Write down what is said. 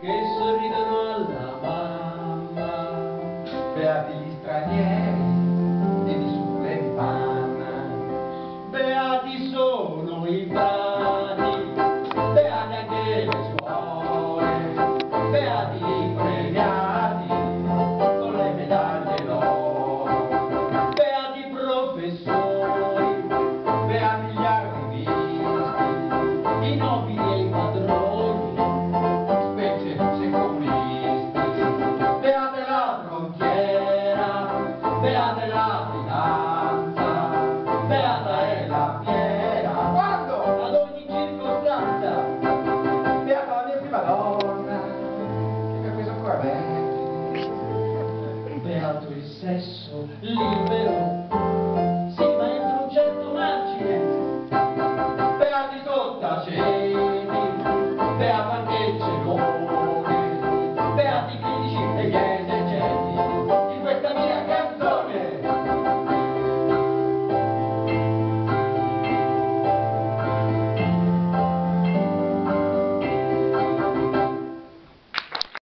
che sorridono alla mamma. Beati gli stranieri e di sulle di panna. Beati sono i frati, beati anche le suore, beati i premiati con le medaglie d'oro, beati i professori, beati gli arrivisti, i nobili e i padroni, specie se comunisti, beate la tronchiera, beate la finanza, beata è la fiera, Quando? ad ogni circostanza, Beata la mia prima donna, che mi ha preso ancora vecchio. beato il sesso libero, sì ma entro un certo margine, beati i sottaceti, beato anche il celone, beati i critici e gli